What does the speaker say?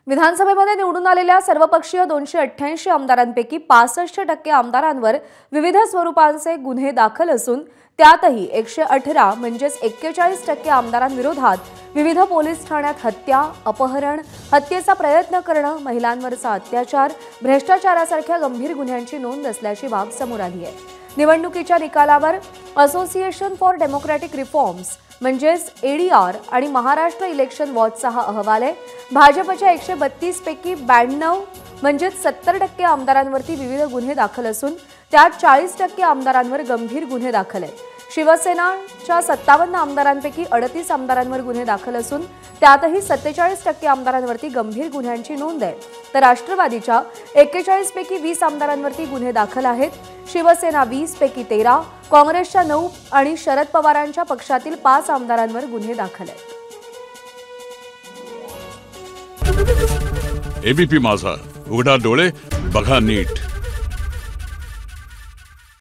विधानसभेमध्ये निवडून आलेल्या सर्वपक्षीय 288 आमदारांपैकी 65% आमदारांवर विविध स्वरूपांचे गुन्हे दाखल असून त्यातही 118 म्हणजेच 41% आमदारांविरोधात विविध पोलीस ठाण्यात हत्या, अपहरण, हत्येचा प्रयत्न करणं, महिलांवरचा अत्याचार, भ्रष्टाचारासारख्या गंभीर गुन्ह्यांची नोंद असल्याची बाब समोर आली आहे। निवडणुकीच्या निकालावर असोसिएशन फॉर डेमोक्रॅटिक रिफॉर्म्स म्हणजेच एडीआर आणि महाराष्ट्र इलेक्शन वॉचचा हा अहवाल आहे। भाजपच्या 132 पैकी 92 म्हणजेच 70% आमदारांवरती विविध गुन्हे दाखल असून त्यात 40% आमदारांवर गंभीर गुन्हे दाखल आहेत। शिवसेनाच्या 57 आमदारांपैकी 38 आमदारांवर गुन्हे दाखल असून त्यातही 47% आमदारांवरती गंभीर गुन्ह्यांची नोंद आहे। तर राष्ट्रवादीच्या 41 पैकी 20 आमदारांवरती गुन्हे दाखल आहेत। शिवसेना 20 पैकी 13, काँग्रेसच्या 9 आणि शरद पवारांच्या पक्षातील 5 आमदारांवर गुन्हे दाखल आहेत। एबीपी माझा, उघडा डोळे बघा नीट।